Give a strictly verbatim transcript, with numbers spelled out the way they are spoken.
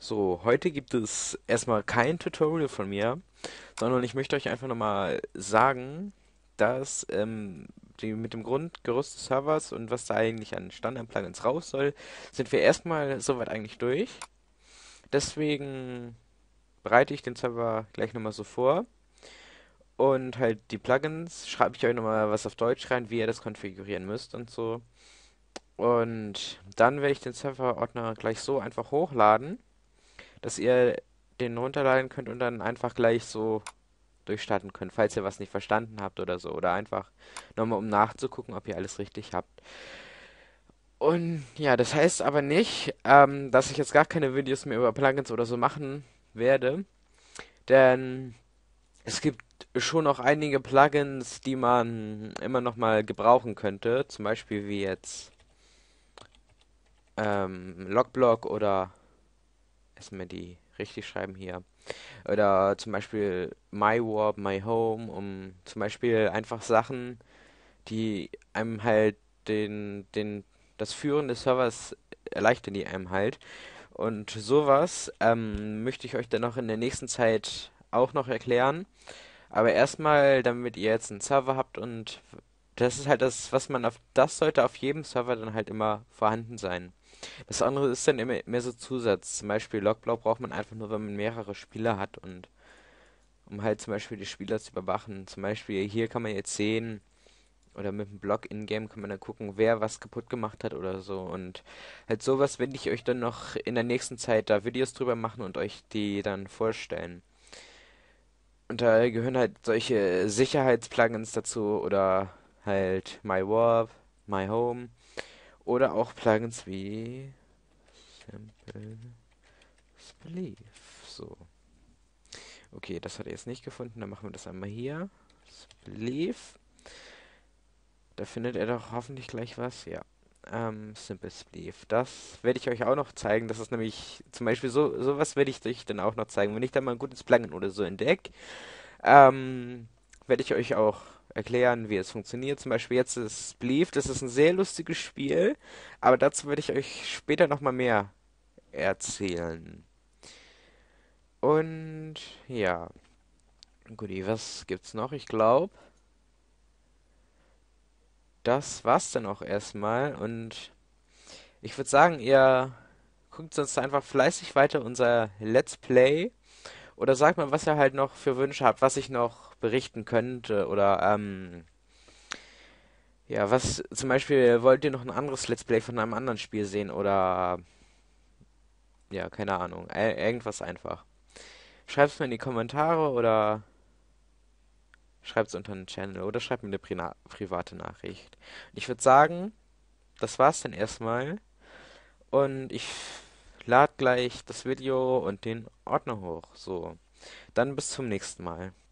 So, heute gibt es erstmal kein Tutorial von mir, sondern ich möchte euch einfach nochmal sagen, dass ähm, die, mit dem Grundgerüst des Servers und was da eigentlich an Standard-Plugins raus soll, sind wir erstmal soweit eigentlich durch. Deswegen bereite ich den Server gleich nochmal so vor und halt die Plugins schreibe ich euch nochmal was auf Deutsch rein, wie ihr das konfigurieren müsst und so. Und dann werde ich den Serverordner gleich so einfach hochladen, dass ihr den runterladen könnt und dann einfach gleich so durchstarten könnt, falls ihr was nicht verstanden habt oder so. Oder einfach nochmal, um nachzugucken, ob ihr alles richtig habt. Und ja, das heißt aber nicht, ähm, dass ich jetzt gar keine Videos mehr über Plugins oder so machen werde. Denn es gibt schon noch einige Plugins, die man immer noch mal gebrauchen könnte. Zum Beispiel wie jetzt ähm, Logblock oder erstmal die richtig schreiben hier. Oder zum Beispiel My Warp, My Home, um zum Beispiel einfach Sachen, die einem halt den, den, das Führen des Servers erleichtern, die einem halt. Und sowas ähm, möchte ich euch dann noch in der nächsten Zeit auch noch erklären. Aber erstmal, damit ihr jetzt einen Server habt und das ist halt das, was man auf, das sollte auf jedem Server dann halt immer vorhanden sein. Das andere ist dann immer mehr so Zusatz. Zum Beispiel Logblock braucht man einfach nur, wenn man mehrere Spieler hat und um halt zum Beispiel die Spieler zu überwachen. Zum Beispiel hier kann man jetzt sehen, oder mit dem Block in-game kann man dann gucken, wer was kaputt gemacht hat oder so. Und halt sowas werde ich euch dann noch in der nächsten Zeit da Videos drüber machen und euch die dann vorstellen. Und da gehören halt solche Sicherheitsplugins dazu oder halt My Warp, My Home oder auch Plugins wie Simple Belief. So. Okay, das hat er jetzt nicht gefunden. Dann machen wir das einmal hier. Belief. Da findet er doch hoffentlich gleich was. Ja. Ähm, Simple Belief. Das werde ich euch auch noch zeigen. Das ist nämlich zum Beispiel so, sowas werde ich euch dann auch noch zeigen. Wenn ich da mal ein gutes Plugin oder so entdecke, ähm, werde ich euch auch erklären, wie es funktioniert. Zum Beispiel jetzt ist Belief. Das ist ein sehr lustiges Spiel. Aber dazu werde ich euch später nochmal mehr erzählen. Und ja. Guti, was gibt's noch? Ich glaube, das war's dann auch erstmal. Und ich würde sagen, ihr guckt sonst einfach fleißig weiter unser Let's Play. Oder sagt mal, was ihr halt noch für Wünsche habt, was ich noch berichten könnte. Oder, ähm, ja, was zum Beispiel wollt ihr noch ein anderes Let's Play von einem anderen Spiel sehen? Oder, ja, keine Ahnung. Ir irgendwas einfach. Schreibt's mir in die Kommentare oder schreibt's unter den Channel oder schreibt mir eine Prina private Nachricht. Ich würde sagen, das war's dann erstmal. Und ich lade gleich das Video und den Ordner hoch. So, dann bis zum nächsten Mal.